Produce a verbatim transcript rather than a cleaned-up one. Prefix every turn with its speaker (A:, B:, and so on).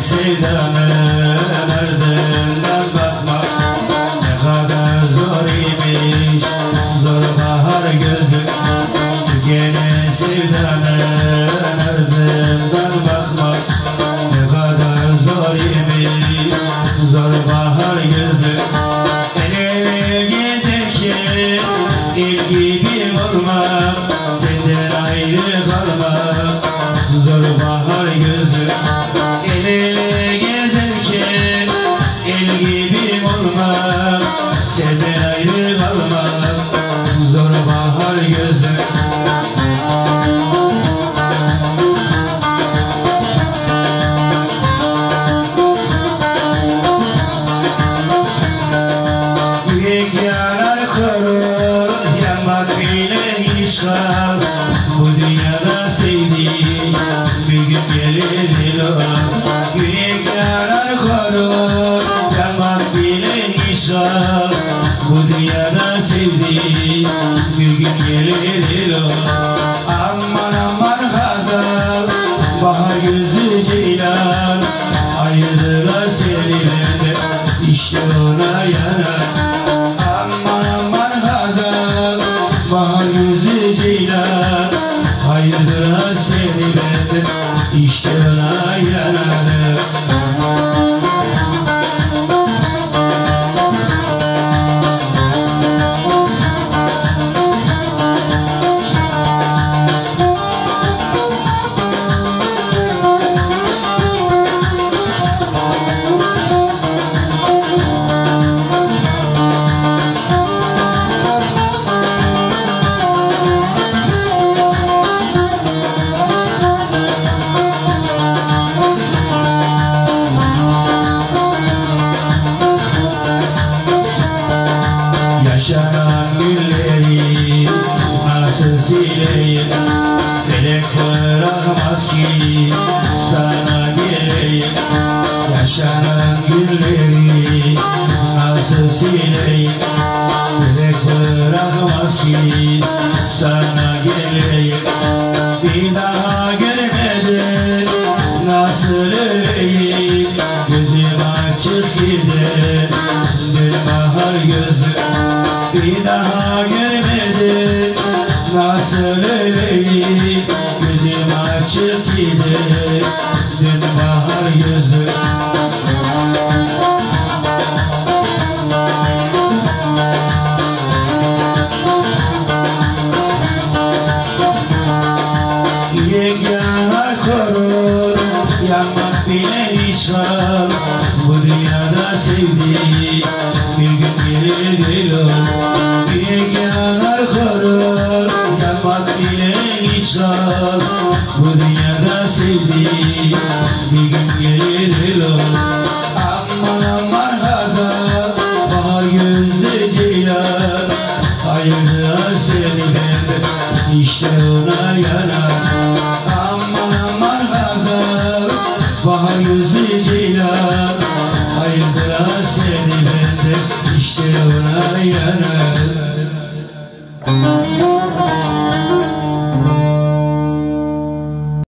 A: sevdanın ardından bakmak ne kadar zor imiş, zor bahar gözü. Tükenen sevdanın ardından bakmak ne kadar zor imiş, zor bahar gözü. El ele gezerken el gibi olmak, senden ayrı kalmak zor bahar gözlü. El ele gezerken el gibi olmak, senden ayrı kalmak zor bahar gözlü. Yürek yanar korur, yanmak bile işgal. Bu dünyada sevdiğim bir gün gelir o. Yürek yanar korur, yanmak bile işgal. Bu dünyada sevdiğim bir gün gelir o. Aman aman hazal, bahar gözlü ceylan, ayırdılar seni benden, işte ona yanar. Aman aman hazal, bahar gözlü ceylan, ayırdılar seni benden, işte ona yanar. Yaşanan günleri nasıl sileyim, felek bırakmaz ki sana geleyim. Yaşanan günleri nasıl sileyim, felek bırakmaz ki sana geleyim. Bir daha görmedim, nasıl öleyim, gözüm açık gider dün bahar gözlü. Bir daha görmedim, nasıl öleyim, gözüm açık gider dün bahar gözlü. Yürek yanar korur, yanmak bile işgal. Bu dünyada sevdiğim bir gün gelir o. Yürek yanar korur, yanmak bile işgal. Bu dünyada sevdiğim bir gün gelir o. Aman aman hazal, bahar gözlü ceylan, ayırdılar seni benden, işte ona yanar. Aman aman hazal, bahar gözlü ceylan, ayırdılar seni benden, işte ona yanar.